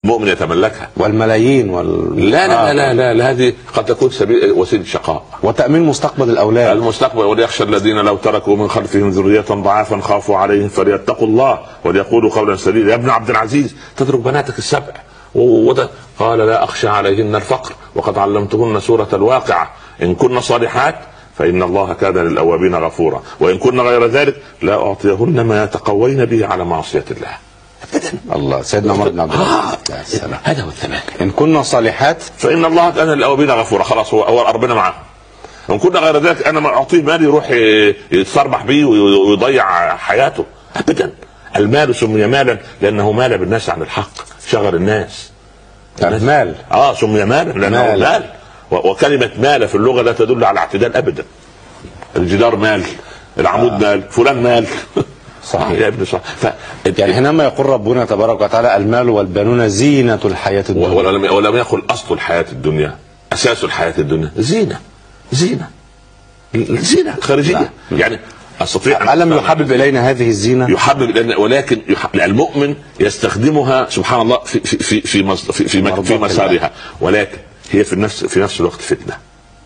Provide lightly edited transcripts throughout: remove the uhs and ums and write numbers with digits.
مؤمن يتملكها. والملايين لا لا لا لا, لا هذه قد تكون وسيله شقاء. وتأمين مستقبل الأولاد. المستقبل. وليخشى الذين لو تركوا من خلفهم ذرية ضعافا خافوا عليهم فليتقوا الله وليقولوا قولا سديدا. يا ابن عبد العزيز تترك بناتك السبع قال لا أخشى عليهن الفقر وقد علمتهن سورة الواقعة إن كن صالحات فإن الله كان للأوابين غفورا وإن كن غير ذلك لا أعطيهن ما يتقوين به على معصية الله. الله. سيدنا عمر بن عبد العزيز هذا هو الثمان. إن كنا صالحات فإن الله كان للأوابين غفورا. خلاص هو ربنا معاه. وإن كنا غير ذلك أنا ما أعطيه مال يروح يتصربح به ويضيع حياته أبدا. المال سمي مالا لأنه مال بالناس عن الحق، شغل الناس. مال سمي مالا لأنه مال. وكلمة مال في اللغة لا تدل على اعتدال أبدا. الجدار مال، العمود مال، فلان مال. صحيح يا ابن صح. يعني حينما يقول ربنا تبارك وتعالى المال والبنون زينة الحياة الدنيا ولم يقل أصل الحياة الدنيا، أساس الحياة الدنيا. زينة خارجية. يعني أستطيع ألم يحبب إلينا هذه الزينة؟ يحبب، ولكن المؤمن يستخدمها سبحان الله في مسارها، ولكن هي في نفس الوقت فتنة.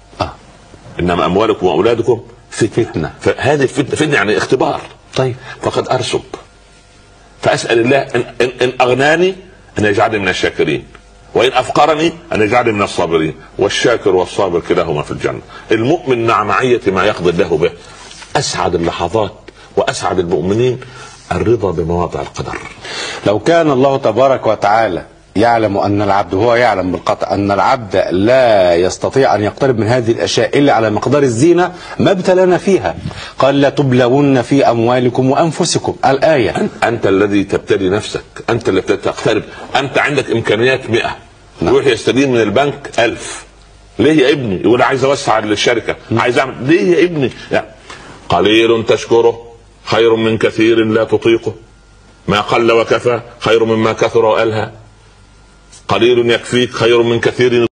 إنما أموالكم وأولادكم فتنة. فهذه فتنة يعني اختبار. طيب فقد أرسب فأسأل الله إن أغناني أن يجعلني من الشاكرين وإن أفقرني أن يجعلني من الصابرين. والشاكر والصابر كلاهما في الجنة. المؤمن مع معية ما يقضي الله به. أسعد اللحظات وأسعد المؤمنين الرضا بمواضع القدر. لو كان الله تبارك وتعالى يعلم أن العبد، هو يعلم بالقطع أن العبد لا يستطيع أن يقترب من هذه الأشياء إلا على مقدار الزينة ما ابتلانا فيها. قال لا تبلون في أموالكم وأنفسكم الآية. أنت الذي تبتلي نفسك، أنت اللي تقترب. أنت عندك إمكانيات 100 يروح يستدين من البنك 1000. ليه يا ابني؟ يقول عايز أوسع الشركة، عايز أعمل. ليه يا ابني؟ يعني قليل تشكره خير من كثير لا تطيقه، ما قل وكفى خير مما كثر وألهى، قليل يكفيك خير من كثير